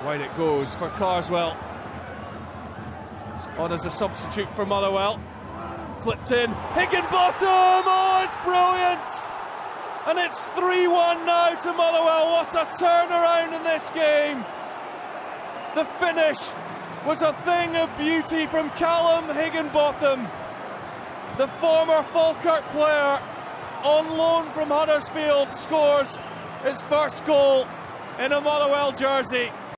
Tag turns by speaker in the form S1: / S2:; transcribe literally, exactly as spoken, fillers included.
S1: Wide it goes for Carswell. On as a substitute for Motherwell. Clipped in. Higginbotham! Oh, it's brilliant! And it's three one now to Motherwell. What a turnaround in this game! The finish was a thing of beauty from Kallum Higginbotham, the former Falkirk player on loan from Huddersfield, scores his first goal in a Motherwell jersey.